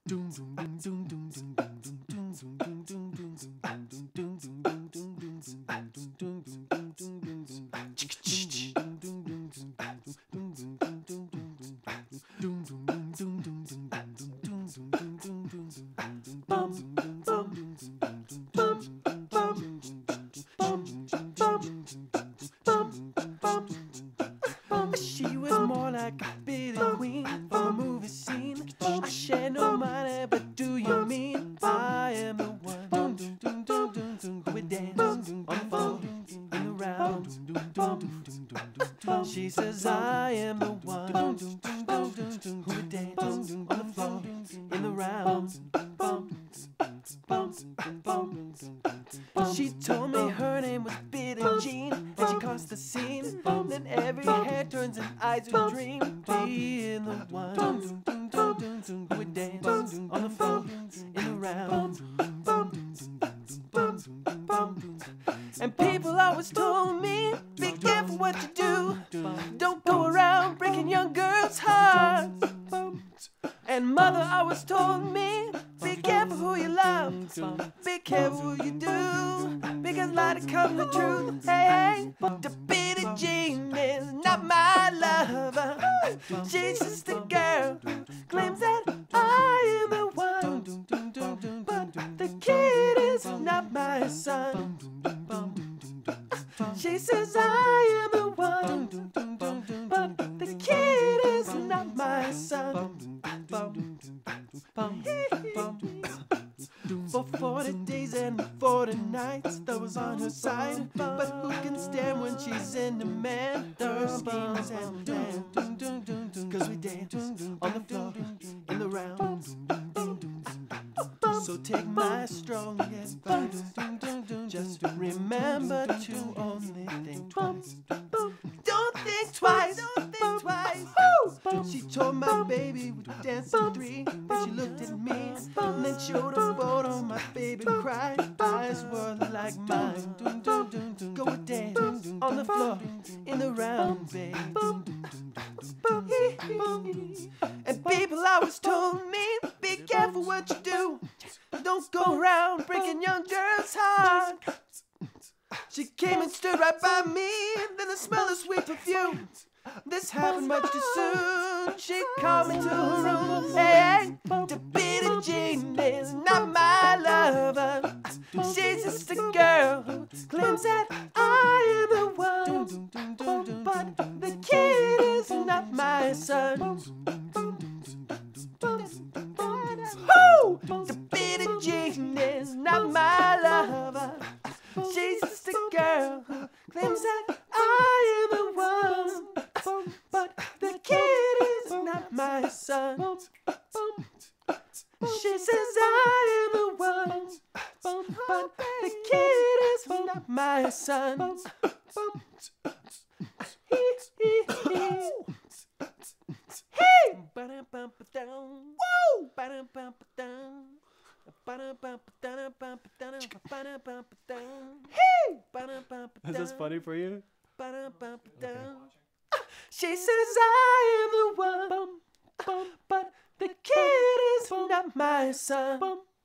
She was more like a Billy Queen from a movie scene. I share no money, but do you mean I am the one who would dance on the floor in the round? She says I am the one who would dance on the floor in the round. She told me her name was Billie Jean, and she caused the scene. Then every head turns and eyes would dream, being the one who would dance on the floor in the round. And people always told me, be careful what you do. Don't go around breaking young girls' hearts. And mother always told me, be careful who you love, be careful who you do, because light comes the truth. Hey, the Billie Jean is not my lover. She's just a girl who claims that I am the one, but the kid is not my son. She says I am the one, but the kid is not my son. For 40 days and 40 nights, I was on her side. But who can stand when she's in demand? Her schemes and plans, 'cause we dance on the floor in the round. So take my strong advice, just remember to only think twice. Don't think twice, don't think twice. She told my baby we'd dance to 3, and she looked at me, and then showed a photo. My baby cried, eyes were like mine. Go and dance on the floor in the round, babe. And people always told me, be careful what you do. Don't go around breaking young girls' hearts. She came and stood right by me, then the smell of sweet perfume. This happened much too soon. She called me to her room. Hey, the Billie Jean is not my lover. She's just a girl who claims that I am the one, but the kid is not my son. The Billie Jean is not my lover. She's just a girl who claims that I am the one, but the kid is not my son. She says I am the one, but the kid is not my son. Is this funny for you? She says I am the one, but the kid is not my son.